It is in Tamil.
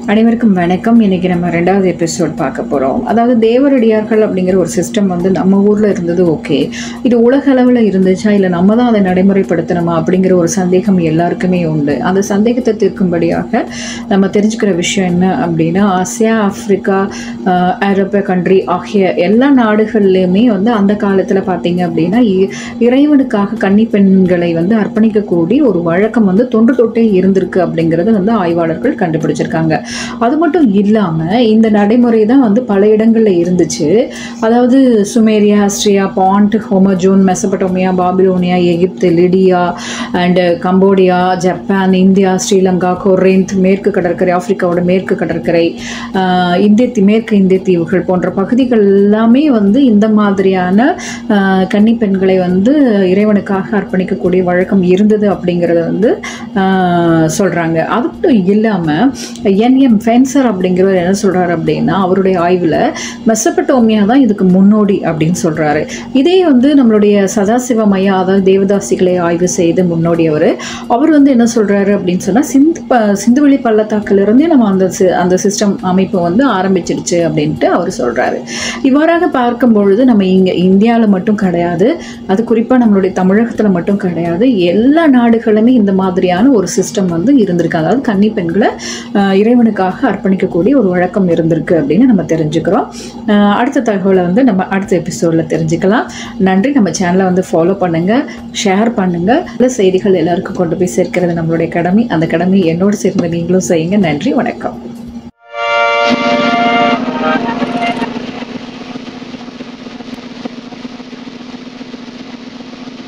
அனைவருக்கும் வணக்கம். இன்னைக்கு நம்ம 2வது எபிசோட் பார்க்க போகிறோம். அதாவது தேவரடியார்கள் அப்படிங்கிற ஒரு சிஸ்டம் வந்து நம்ம ஊரில் இருந்தது. ஓகே, இது உலக அளவில் இருந்துச்சா இல்லை நம்ம தான் அதை நடைமுறைப்படுத்தணுமா அப்படிங்கிற ஒரு சந்தேகம் எல்லாருக்குமே உண்டு. அந்த சந்தேகத்தை தீர்க்கும்படியாக நம்ம தெரிஞ்சுக்கிற விஷயம் என்ன அப்படின்னா, ஆசியா, ஆப்பிரிக்கா, ஐரோப்பிய கண்ட்ரி ஆகிய எல்லா நாடுகள்லையுமே வந்து அந்த காலத்தில் பார்த்தீங்க அப்படின்னா இறைவனுக்காக கன்னி பெண்களை வந்து அர்ப்பணிக்கக்கூடிய ஒரு வழக்கம் வந்து தொன்று தொட்டே இருந்திருக்கு அப்படிங்கிறது வந்து ஆய்வாளர்கள் கண்டுபிடிச்சிருக்காங்க. அது மட்டும் இல்லாமல் இந்த நடைமுறை தான் வந்து பல இடங்களில் இருந்துச்சு. அதாவது சுமேரியா, ஆஸ்ட்ரியா, பாண்ட், ஹோமஜூன், மெசபடோமியா, பாபிலோனியா, எகிப்து, Lydia and Cambodia, Japan, India, Sri Lanka, Corinth, மேற்கு கடற்கரை, ஆப்பிரிக்காவோட மேற்கு கடற்கரை, மேற்கு இந்திய தீவுகள் போன்ற பகுதிகள் எல்லாமே வந்து இந்த மாதிரியான கன்னி பெண்களை வந்து இறைவனுக்காக அர்ப்பணிக்கக்கூடிய வழக்கம் இருந்தது அப்படிங்கிறத வந்து சொல்கிறாங்க. அது மட்டும் இல்லாமல் என்எம் ஃபென்சர் அப்படிங்கிறவர் என்ன சொல்கிறார் அப்படின்னா, அவருடைய ஆய்வில் மெசபடோமியா தான் இதுக்கு முன்னோடி அப்படின்னு சொல்கிறாரு. இதே வந்து நம்மளுடைய சதாசிவ மையா, அதாவது தேவதாசிகளை ஆய்வு செய்து முன்னோடியவர், அவர் வந்து என்ன சொல்கிறாரு அப்படின்னு சொன்னால், சிந்துவெளி பள்ளத்தாக்கிலிருந்தே நம்ம அந்த சிஸ்டம் அமைப்பு வந்து ஆரம்பிச்சிருச்சு அப்படின்ட்டு அவர் சொல்கிறாரு. இவ்வாறாக பார்க்கும் பொழுது நம்ம இங்கே இந்தியாவில் மட்டும் கிடையாது, அது குறிப்பாக நம்மளுடைய தமிழகத்தில் மட்டும் கிடையாது, எல்லா நாடுகளுமே இந்த மாதிரியான ஒரு சிஸ்டம் வந்து இருந்திருக்கு. அதாவது கன்னி பெண்களை இறைவனுக்காக அர்ப்பணிக்கக்கூடிய ஒரு வழக்கம் இருந்திருக்கு அப்படின்னு நம்ம தெரிஞ்சுக்கிறோம். அடுத்த தகவலை வந்து நம்ம அடுத்த எபிசோடில் தெரிஞ்சுக்கலாம். நன்றி. நம்ம சேனலை வந்து ஃபாலோ பண்ணுங்கள், ஷேர் பண்ணுங்கள். நல்ல செய்திகள் எல்லாருக்கும் கொண்டு போய் சேர்க்கிறது நம்மளுடைய கடமை. அந்த கடமை என்னோடு சேர்ந்து நீங்களும் செய்யுங்க. நன்றி, வணக்கம்.